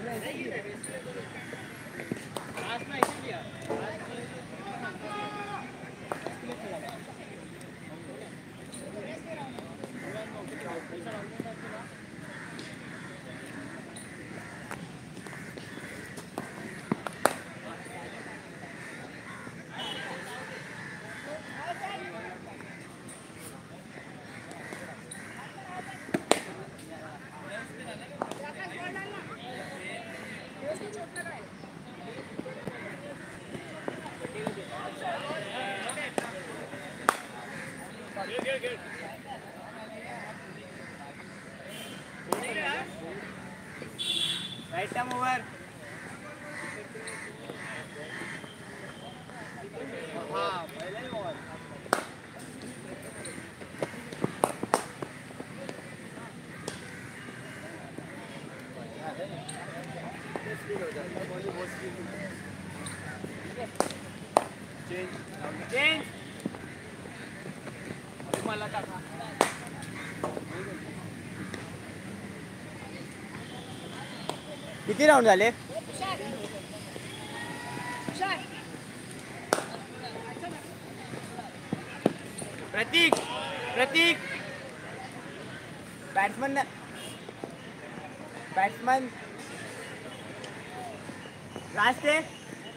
Right time over. हाँ पहले ही ball change मला टाका किती राउंड झाले प्रतीक प्रतीक बैट्समैन लास्ट है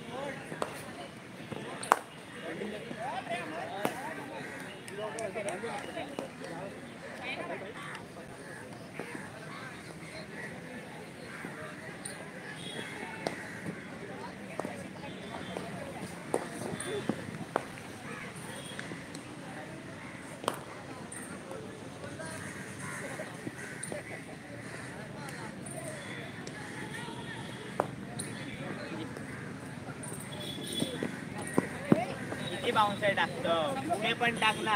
बाउंसर टाकतो पुढे पण टाकला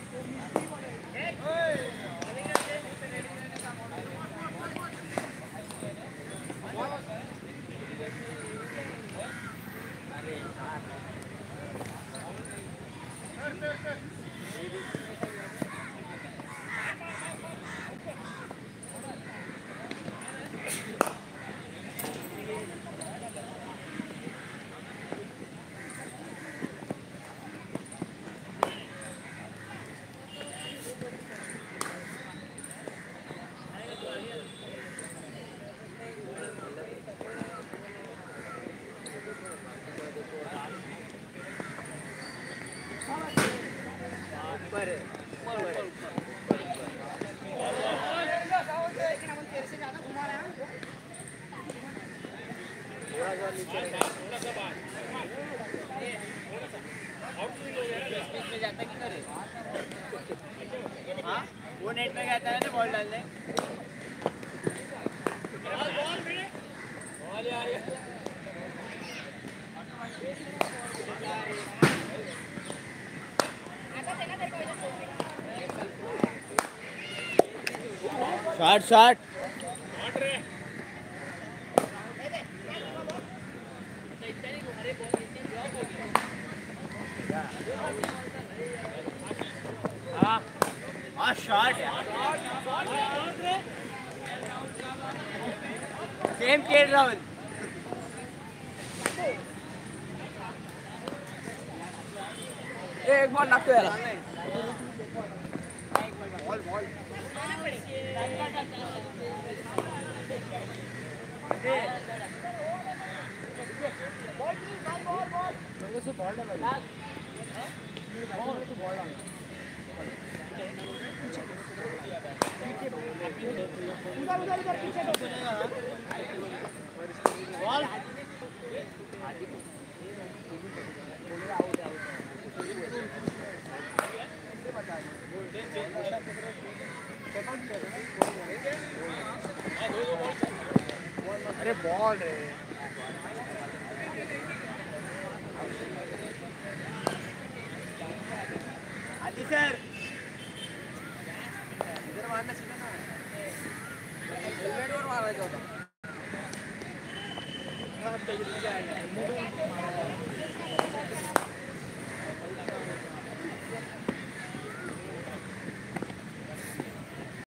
वो नेट में कहता है ना बॉल डालने शॉट शॉट शॉट सेम खेल राहुल एक बॉल लागतो याला बॉल बॉल अरे बॉल रे आदि सर इधर मारना सीधा ना हेलमेट वर मारायचा होता हाँ